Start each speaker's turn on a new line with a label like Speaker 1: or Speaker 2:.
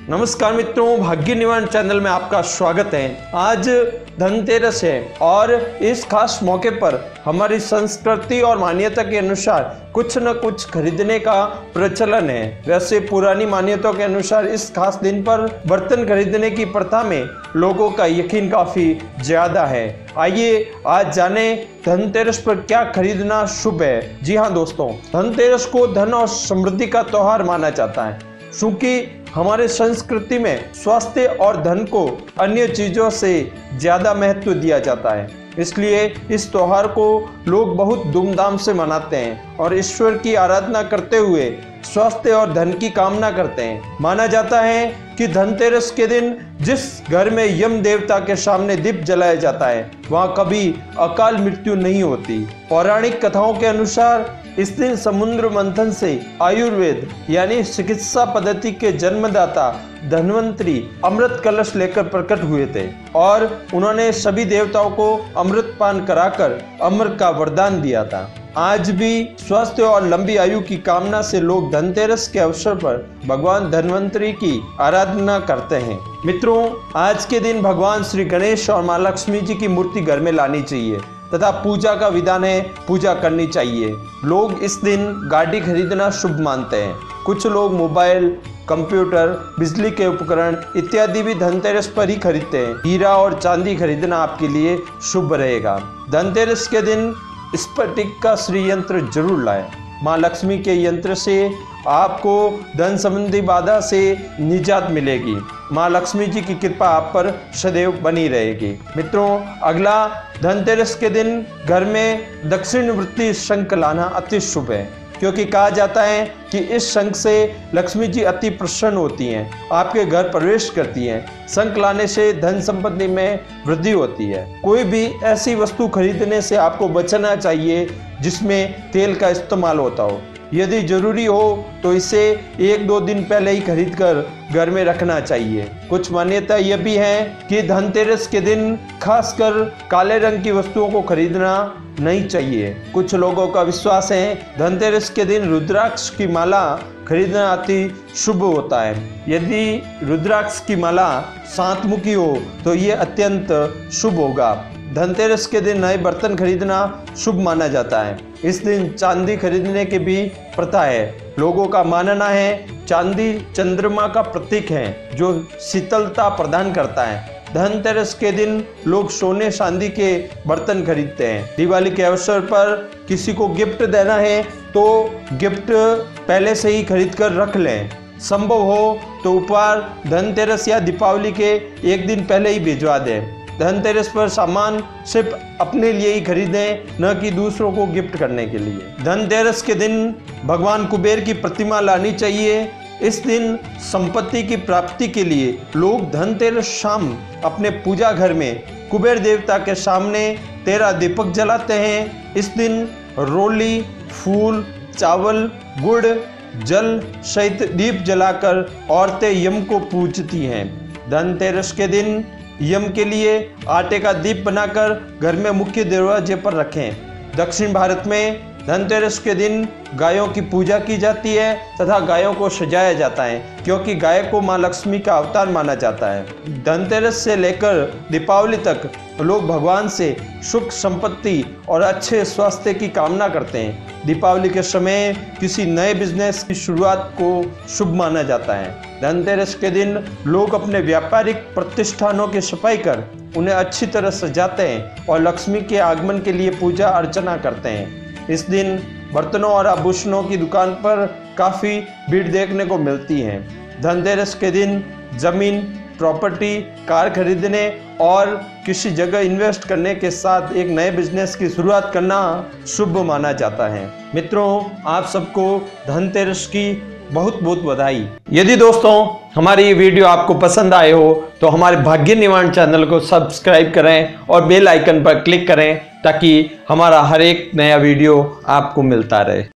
Speaker 1: नमस्कार मित्रों, भाग्य निवारण चैनल में आपका स्वागत है। आज धनतेरस है और इस खास मौके पर हमारी संस्कृति और मान्यता के अनुसार कुछ न कुछ खरीदने का प्रचलन है। वैसे पुरानी मान्यताओं के अनुसार इस खास दिन पर बर्तन खरीदने की प्रथा में लोगों का यकीन काफी ज्यादा है। आइए आज जाने धनतेरस पर क्या खरीदना शुभ है। जी हाँ दोस्तों, धनतेरस को धन और समृद्धि का त्योहार माना जाता है, क्योंकि हमारे संस्कृति में स्वास्थ्य और धन को अन्य चीजों से ज्यादा महत्व दिया जाता है। इसलिए इस त्योहार को लोग बहुत धूमधाम से मनाते हैं और ईश्वर की आराधना करते हुए स्वास्थ्य और धन की कामना करते हैं। माना जाता है कि धनतेरस के दिन जिस घर में यम देवता के सामने दीप जलाया जाता है वहां कभी अकाल मृत्यु नहीं होती। पौराणिक कथाओं के अनुसार इस दिन समुद्र मंथन से आयुर्वेद यानी चिकित्सा पद्धति के जन्मदाता धन्वंतरी अमृत कलश लेकर प्रकट हुए थे और उन्होंने सभी देवताओं को अमृत पान कराकर अमर का वरदान दिया था। आज भी स्वास्थ्य और लंबी आयु की कामना से लोग धनतेरस के अवसर पर भगवान धन्वंतरी की आराधना करते हैं। मित्रों, आज के दिन भगवान श्री गणेश और मां लक्ष्मी जी की मूर्ति घर में लानी चाहिए तथा पूजा का विधान है, पूजा करनी चाहिए। लोग इस दिन गाड़ी खरीदना शुभ मानते हैं। कुछ लोग मोबाइल, कंप्यूटर, बिजली के उपकरण इत्यादि भी धनतेरस पर ही खरीदते हैं। हीरा और चांदी खरीदना आपके लिए शुभ रहेगा। धनतेरस के दिन स्फटिक का श्री यंत्र जरूर लाएं। मां लक्ष्मी के यंत्र से आपको धन संबंधी बाधा से निजात मिलेगी। मां लक्ष्मी जी की कृपा आप पर सदैव बनी रहेगी। मित्रों, अगला धनतेरस के दिन घर में दक्षिणावर्ती शंख लाना अति शुभ है, क्योंकि कहा जाता है कि इस शंख से लक्ष्मी जी अति प्रसन्न होती हैं, आपके घर प्रवेश करती हैं। शंख लाने से धन संपत्ति में वृद्धि होती है। कोई भी ऐसी वस्तु खरीदने से आपको बचना चाहिए जिसमें तेल का इस्तेमाल होता हो। यदि जरूरी हो तो इसे 1-2 दिन पहले ही खरीदकर घर में रखना चाहिए। कुछ मान्यता यह भी है कि धनतेरस के दिन खासकर काले रंग की वस्तुओं को खरीदना नहीं चाहिए। कुछ लोगों का विश्वास है धनतेरस के दिन रुद्राक्ष की माला खरीदना अति शुभ होता है। यदि रुद्राक्ष की माला 7 मुखी हो तो ये अत्यंत शुभ होगा। धनतेरस के दिन नए बर्तन खरीदना शुभ माना जाता है। इस दिन चांदी खरीदने की भी प्रथा है। लोगों का मानना है चांदी चंद्रमा का प्रतीक है जो शीतलता प्रदान करता है। धनतेरस के दिन लोग सोने चांदी के बर्तन खरीदते हैं। दिवाली के अवसर पर किसी को गिफ्ट देना है तो गिफ्ट पहले से ही खरीद कर रख लें। संभव हो तो उपहार धनतेरस या दीपावली के 1 दिन पहले ही भिजवा दें। धनतेरस पर सामान सिर्फ अपने लिए ही खरीदें, न कि दूसरों को गिफ्ट करने के लिए। धनतेरस के दिन भगवान कुबेर की प्रतिमा लानी चाहिए। इस दिन संपत्ति की प्राप्ति के लिए लोग धनतेरस शाम अपने पूजा घर में कुबेर देवता के सामने 13 दीपक जलाते हैं। इस दिन रोली, फूल, चावल, गुड़, जल सहित दीप जलाकर औरतें यम को पूजती हैं। धनतेरस के दिन यम के लिए आटे का दीप बनाकर घर में मुख्य दरवाजे पर रखें। दक्षिण भारत में धनतेरस के दिन गायों की पूजा की जाती है तथा गायों को सजाया जाता है, क्योंकि गाय को मां लक्ष्मी का अवतार माना जाता है। धनतेरस से लेकर दीपावली तक लोग भगवान से सुख संपत्ति और अच्छे स्वास्थ्य की कामना करते हैं। दीपावली के समय किसी नए बिजनेस की शुरुआत को शुभ माना जाता है। धनतेरस के दिन लोग अपने व्यापारिक प्रतिष्ठानों की सफाई कर उन्हें अच्छी तरह सजाते हैं और लक्ष्मी के आगमन के लिए पूजा अर्चना करते हैं। इस दिन बर्तनों और आभूषणों की दुकान पर काफ़ी भीड़ देखने को मिलती है। धनतेरस के दिन जमीन, प्रॉपर्टी, कार खरीदने और किसी जगह इन्वेस्ट करने के साथ एक नए बिजनेस की शुरुआत करना शुभ माना जाता है। मित्रों, आप सबको धनतेरस की बहुत बहुत बधाई। यदि दोस्तों हमारी ये वीडियो आपको पसंद आए हो तो हमारे भाग्य निवारण चैनल को सब्सक्राइब करें और बेल आइकन पर क्लिक करें ताकि हमारा हर एक नया वीडियो आपको मिलता रहे।